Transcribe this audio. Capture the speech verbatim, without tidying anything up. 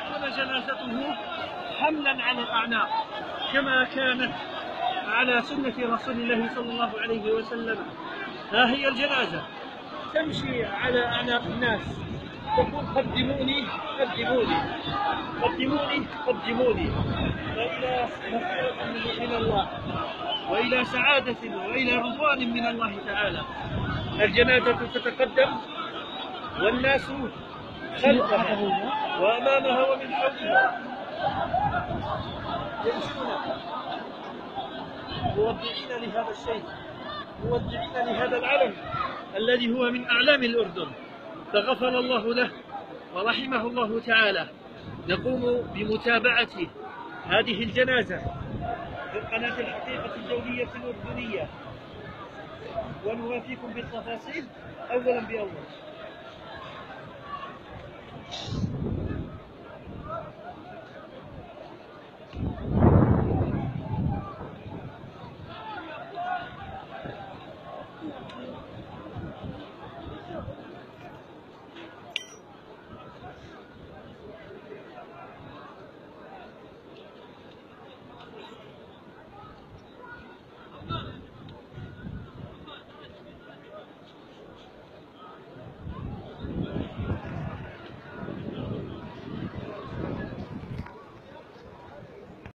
تكون جنازته حملا على الأعناق كما كانت على سنة رسول الله صلى الله عليه وسلم. ها هي الجنازة تمشي على أعناق الناس تقول قدموني قدموني قدموني قدموني وإلى مغفرة من الله وإلى سعادة وإلى رضوان من الله تعالى. الجنازة تتقدم والناس خلفها وأمامها ومن حولها يمشون مودعين لهذا الشيء، مودعين لهذا العلم الذي هو من أعلام الأردن، فغفر الله له ورحمه الله تعالى. نقوم بمتابعة هذه الجنازة في قناة الحقيقة الدولية الأردنية ونوافيكم بالتفاصيل أولا بأول.